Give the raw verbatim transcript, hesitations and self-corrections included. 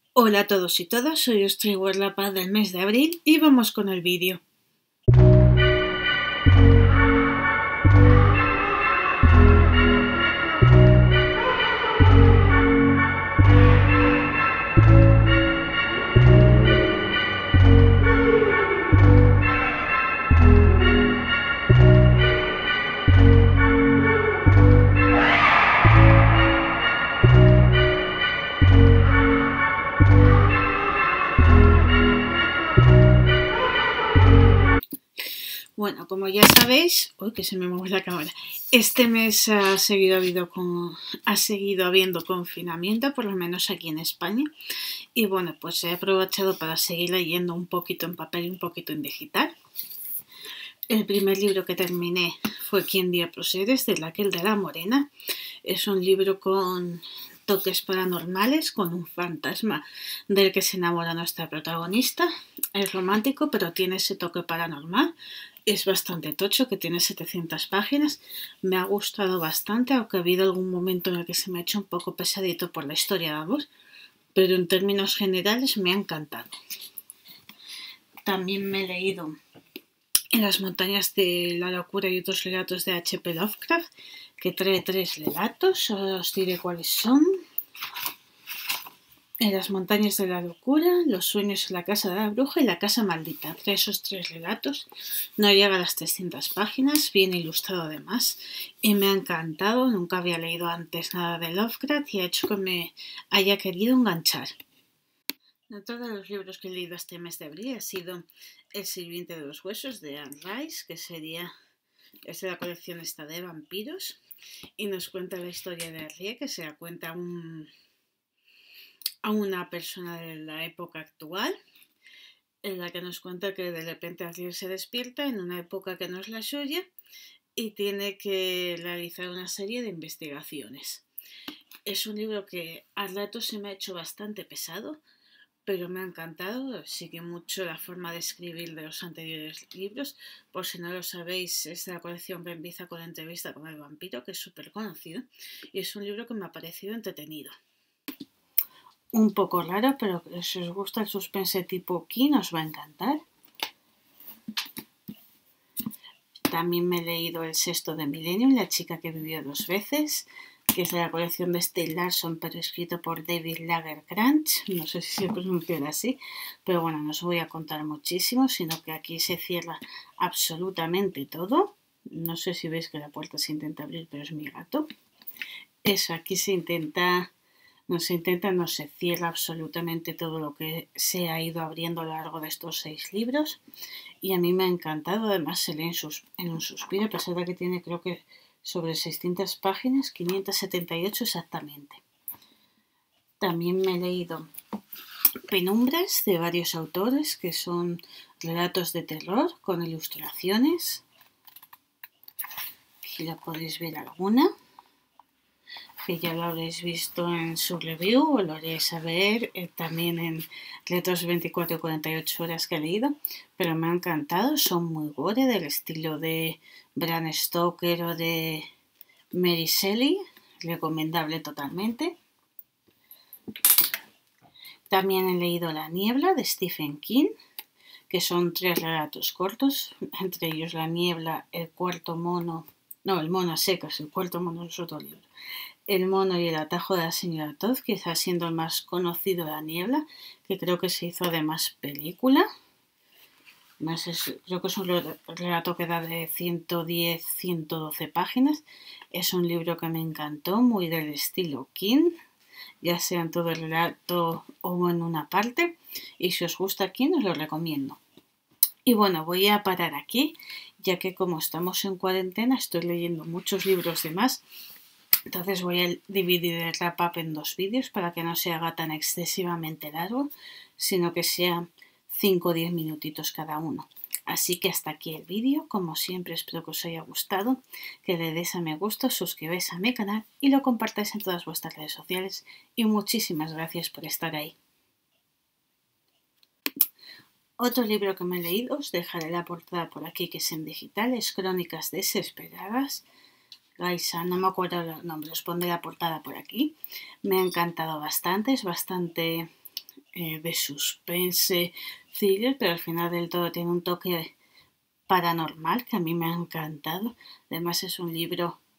Hola a todos y todas, soy os traigo la paz del mes de abril y vamos con el vídeo. Bueno, como ya sabéis, uy, que se me mueve la cámara, este mes ha seguido, habido con, ha seguido habiendo confinamiento, por lo menos aquí en España, y bueno, pues he aprovechado para seguir leyendo un poquito en papel y un poquito en digital. El primer libro que terminé fue Quien día procedes, de Raquel de la Morena. Es un libro con toques paranormales, con un fantasma del que se enamora nuestra protagonista. Es romántico, pero tiene ese toque paranormal. Es bastante tocho, que tiene setecientas páginas. Me ha gustado bastante, aunque ha habido algún momento en el que se me ha hecho un poco pesadito por la historia de ambos, pero en términos generales me ha encantado. También me he leído En las montañas de la locura y otros relatos de H P Lovecraft, que trae tres relatos, os diré cuáles son. En las montañas de la locura, Los sueños en la casa de la bruja y La casa maldita. Trae esos tres relatos, no llega a las trescientas páginas, bien ilustrado además, y me ha encantado. Nunca había leído antes nada de Lovecraft y ha hecho que me haya querido enganchar. Otro de los libros que he leído este mes de abril ha sido El sirviente de los huesos, de Anne Rice, que sería, es de la colección esta de vampiros, y nos cuenta la historia de Henriette, que se la cuenta a, un, a una persona de la época actual, en la que nos cuenta que de repente Henriette se despierta en una época que no es la suya y tiene que realizar una serie de investigaciones. Es un libro que a ratos se me ha hecho bastante pesado, pero me ha encantado. Sigue mucho la forma de escribir de los anteriores libros. Por si no lo sabéis, es de la colección que empieza con la entrevista con el vampiro, que es súper conocido, y es un libro que me ha parecido entretenido. Un poco raro, pero si os gusta el suspense tipo King os va a encantar. También me he leído El sexto de Millennium, La chica que vivió dos veces, que es de la colección de Stieg Larsson, pero escrito por David Lagercrantz. No sé si se pronuncia así, pero bueno, no os voy a contar muchísimo, sino que aquí se cierra absolutamente todo. No sé si veis que la puerta se intenta abrir, pero es mi gato. Eso, aquí se intenta, no se intenta, no se cierra absolutamente todo lo que se ha ido abriendo a lo largo de estos seis libros. Y a mí me ha encantado. Además se lee en, sus, en un suspiro, a pesar de que tiene, creo que sobre seiscientas páginas, quinientas setenta y ocho exactamente. También me he leído Penumbras, de varios autores, que son relatos de terror con ilustraciones. Aquí la podéis ver alguna, que ya lo habréis visto en su review, o lo haréis a ver eh, también en relatos veinticuatro y cuarenta y ocho horas que he leído, pero me ha encantado. Son muy gore, del estilo de Bram Stoker o de Mary Shelley, recomendable totalmente. También he leído La niebla, de Stephen King, que son tres relatos cortos, entre ellos La niebla, El cuarto mono, no, El mono a secas, El cuarto mono es otro libro, El mono y el atajo de la señora Todd, quizás siendo el más conocido de La niebla, que creo que se hizo además película. Más es, creo que es un relato que da de ciento diez a ciento doce páginas. Es un libro que me encantó, muy del estilo King, ya sea en todo el relato o en una parte, y si os gusta King os lo recomiendo. Y bueno, voy a parar aquí, ya que como estamos en cuarentena estoy leyendo muchos libros de más. Entonces voy a dividir el wrap-up en dos vídeos para que no se haga tan excesivamente largo, sino que sea cinco o diez minutitos cada uno. Así que hasta aquí el vídeo. Como siempre, espero que os haya gustado, que le deis a me gusta, suscribáis a mi canal y lo compartáis en todas vuestras redes sociales. Y muchísimas gracias por estar ahí. Otro libro que me he leído, os dejaré la portada por aquí, que es en digital, es Crónicas desesperadas. Gaisa, no me acuerdo los nombres, os pondré la portada por aquí. Me ha encantado bastante, es bastante eh, de suspense, thriller, pero al final del todo tiene un toque paranormal que a mí me ha encantado. Además es un libro